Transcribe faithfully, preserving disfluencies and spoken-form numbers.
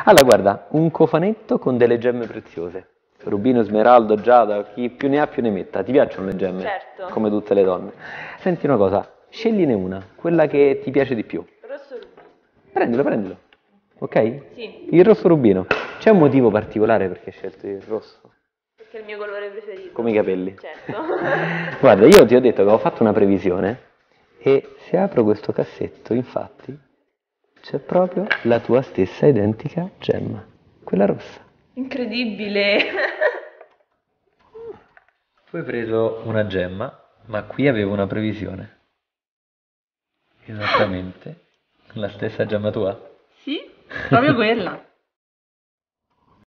Allora, guarda, un cofanetto con delle gemme preziose. Rubino, smeraldo, giada, chi più ne ha più ne metta. Ti piacciono le gemme? Certo. Come tutte le donne. Senti una cosa, scegliene una, quella che ti piace di più. Rosso rubino. Prendilo, prendilo. Ok? Sì, Il rosso rubino. C'è un motivo particolare perché hai scelto il rosso? perché è il mio colore preferito. Come i capelli. Certo. Guarda, io ti ho detto che ho fatto una previsione e se apro questo cassetto, infatti, c'è proprio la tua stessa identica gemma, quella rossa. Incredibile. Tu hai preso una gemma, ma qui avevo una previsione. Esattamente la stessa gemma tua? Sì, proprio quella.